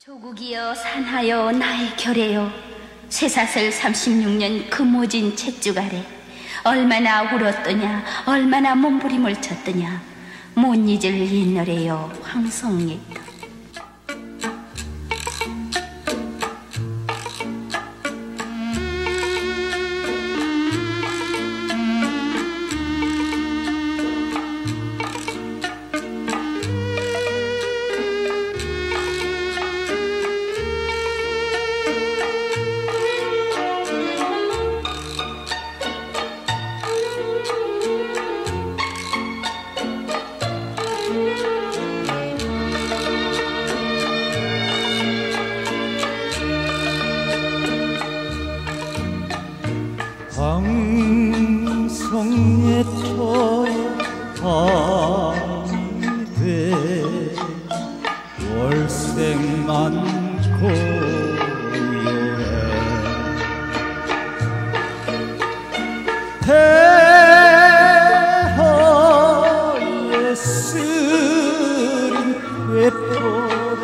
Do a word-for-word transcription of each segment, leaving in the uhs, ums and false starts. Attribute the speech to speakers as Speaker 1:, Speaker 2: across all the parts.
Speaker 1: 조국이여 산하여 나의 결애여 쇠사슬 삼십육 년 금오진 쳇죽 아래 얼마나 울었더냐 얼마나 몸부림을 쳤더냐 못 잊을 이 노래여 황송했다.
Speaker 2: 황송했던 밤이 돼 월생 많고 요해 대하에 쓰린 회포를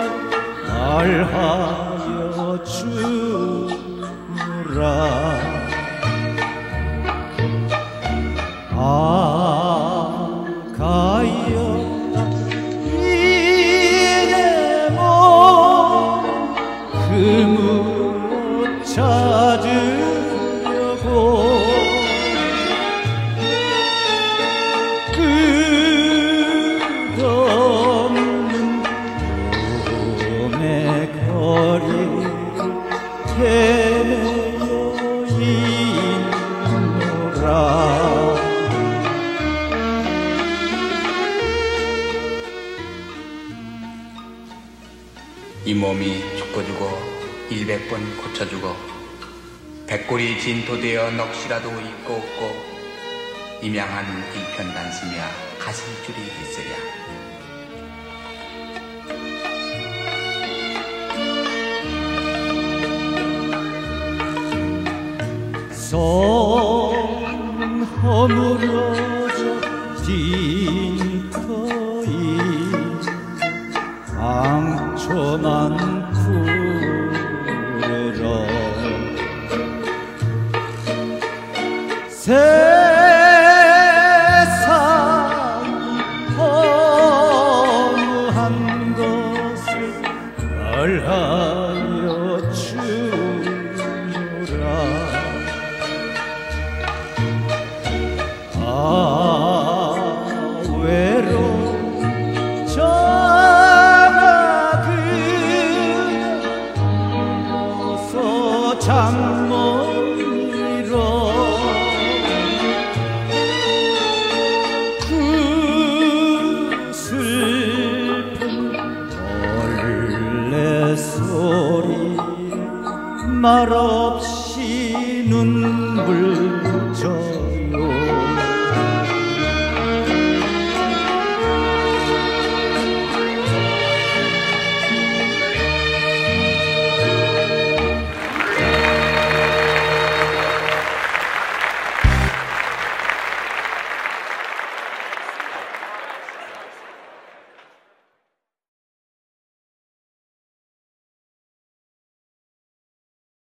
Speaker 2: 말하여 주라. 아가여 이내 몸 금으로 찾으려고 끝없는 봄의 거리 헤매여 있노라.
Speaker 3: 이 몸이 죽어주고 일백 번 고쳐주고 백골이 진토되어 넋이라도 있고 없고 임양한 일편단심이야 가슴줄이 있으랴.
Speaker 2: 손 허물어져 빈터이 앙초만 부르러 세상이 허무한 것을 말하여 주라. 아 외로운 전하 그녀서 잠못 이뤄 그 슬픈 벌레 소리 말없이